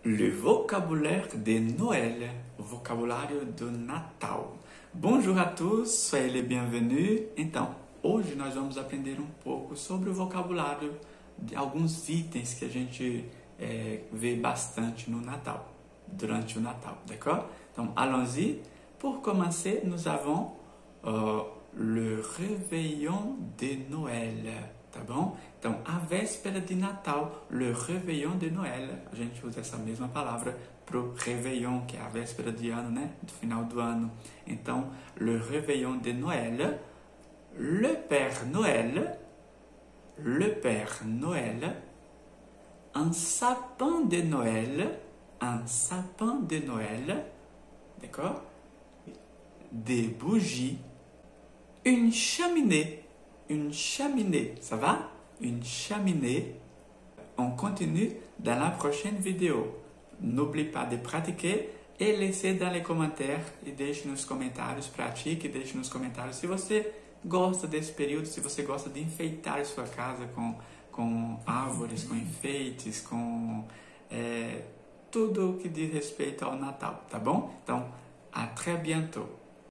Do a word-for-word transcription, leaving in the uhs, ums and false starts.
Le vocabulaire de Noël, o vocabulário do Natal. Bonjour a tous, soyez les bienvenus. Então, hoje nós vamos aprender um pouco sobre o vocabulário de alguns itens que a gente é, vê bastante no Natal, durante o Natal, d'accord? Então, allons-y. Pour commencer, nous avons euh, le réveillon de Noël. Tá bom? Então, a véspera de Natal, le réveillon de Noël, a gente usa essa mesma palavra pro réveillon, que é a véspera de ano, né? Do final do ano. Então, le réveillon de Noël, le Père Noël, le Père Noël, un sapin de Noël, un sapin de Noël, d'accord? Des bougies, une cheminée. Une cheminée, ça va? Une cheminée. On continue dans la prochaine vidéo. N'oublie pas de pratiquer et laissez dans les commentaires e deixe nos comentários, pratique e deixe nos comentários se você gosta desse período, se você gosta de enfeitar sua casa com, com árvores, com enfeites, com é, tudo que diz respeito ao Natal, tá bom? Então, à très bientôt.